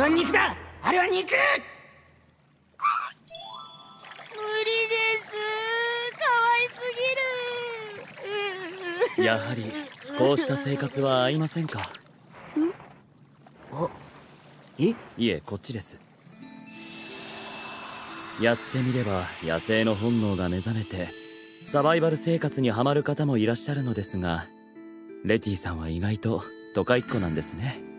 は肉だ。あれは肉。無理です。かわいすぎる。 やはりこうした生活は合いませんか？ あ、え？ いえ、こっちです。やってみれば野生の本能が目覚めてサバイバル生活にはまる方もいらっしゃるのですが、レティさんは意外と都会っ子なんですね。